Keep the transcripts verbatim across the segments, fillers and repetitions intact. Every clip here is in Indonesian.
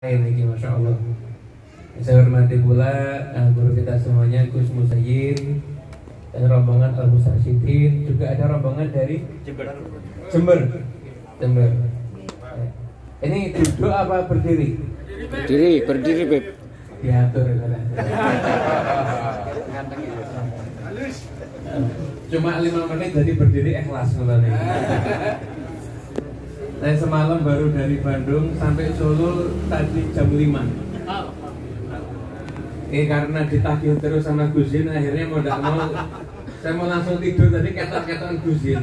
Ini Masya Allah. Saya hormati pula uh, guru kita semuanya, Gus Musayyin dan rombongan Al Mustarsyidin. Juga ada rombongan dari Jember. Jember. Jember. Ini duduk apa berdiri? Berdiri, berdiri, Beb. Diatur. Cuma lima menit jadi berdiri ikhlas sebenarnya. Saya semalam baru dari Bandung sampai Solo tadi jam lima. Eh karena ditagih terus sama Gusin, akhirnya mau tidak mau saya mau langsung tidur tadi ketok-ketokan Gusin.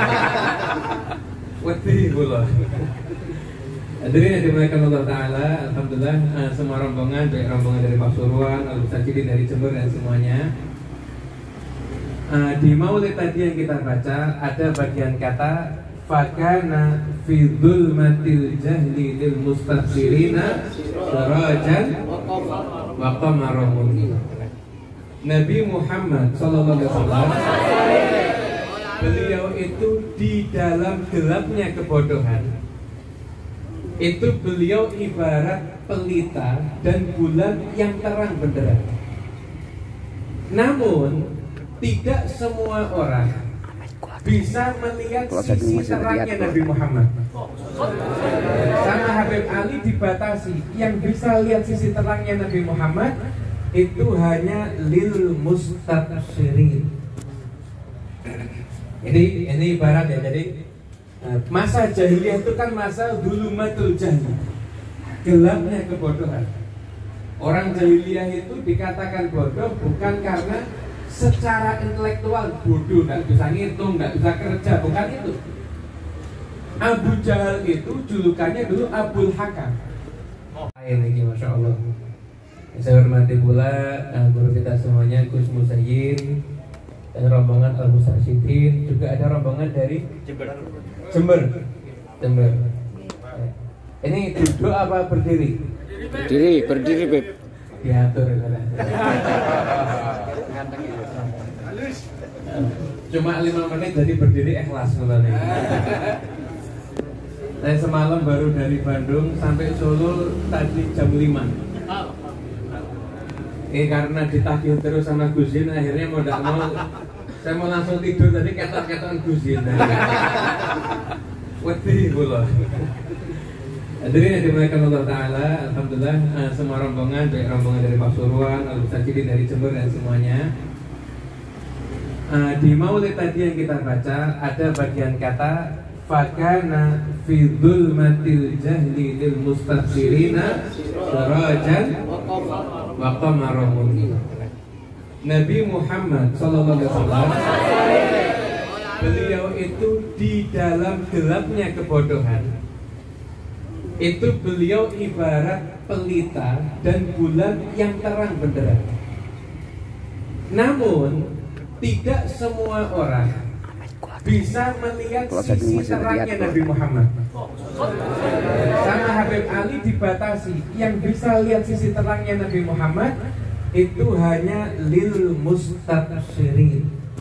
Wedi kula. Hadirin yang dimuliakan Allah Ta'ala, alhamdulillah uh, semua rombongan, baik rombongan dari Pasuruan, Al Mustarsyidin dari Jember dan semuanya. Uh, di Maulid tadi yang kita baca ada bagian kata fakana fi dzulmatil jahli lil mustasirina sirajan wa qamaran munir. Nabi Muhammad sallallahu alaihi wasallam beliau itu di dalam gelapnya kebodohan itu beliau ibarat pelita dan bulan yang terang benderang. Namun tidak semua orang bisa melihat sisi terangnya Nabi Muhammad. Sama Habib Ali dibatasi, yang bisa lihat sisi terangnya Nabi Muhammad itu hanya lil mustabshirin. Ini ini ibarat ya, jadi masa jahiliyah itu kan masa dzulumatul jahli, gelapnya kebodohan. Orang jahiliyah itu dikatakan bodoh bukan karena secara intelektual bodoh, nggak bisa ngitung, nggak bisa kerja, bukan itu. Abu Jahal itu julukannya dulu Abul Hakam. Ini Masya Allah. Saya hormati pula uh, guru kita semuanya, Gus Musayyin dan rombongan Al Mustarsyidin. Juga ada rombongan dari Jember. Jember. Jember. Ini duduk apa berdiri? Berdiri, berdiri, Beb. Diatur. Cuma lima menit jadi berdiri ikhlas sebenarnya. Saya semalam baru dari Bandung sampai Solo tadi jam lima. Eh karena ditagih terus sama Gusin, akhirnya mau tidak mau saya mau langsung tidur tadi ketok-ketokan Gusin. Wedi kula. Hadirin yang dimuliakan Allah Ta'ala, alhamdulillah uh, semua rombongan, baik rombongan dari Pasuruan, Al Mustarsyidin dari Jember dan semuanya. Uh, di Maulid tadi yang kita baca ada bagian kata fakana fi dzulmatil jahli lil mustasirina sirajan wa qamaran munir. Nabi Muhammad sallallahu alaihi wasallam beliau itu di dalam gelapnya kebodohan itu beliau ibarat pelita dan bulan yang terang benderang. Namun tidak semua orang bisa melihat sisi terangnya Nabi Muhammad. Sama Habib Ali dibatasi, yang bisa lihat sisi terangnya Nabi Muhammad itu hanya lil mustabshirin.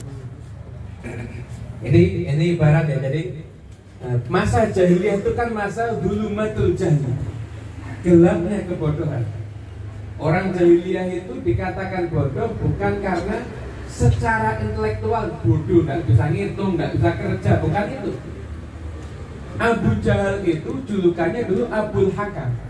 Ini ini ibarat ya, jadi masa jahiliyah itu kan masa dzulumatul jahli, gelapnya kebodohan. Orang jahiliyah itu dikatakan bodoh bukan karena secara intelektual bodoh, nggak bisa ngitung, nggak bisa kerja, bukan itu. Abu Jahal itu julukannya dulu Abul Hakam.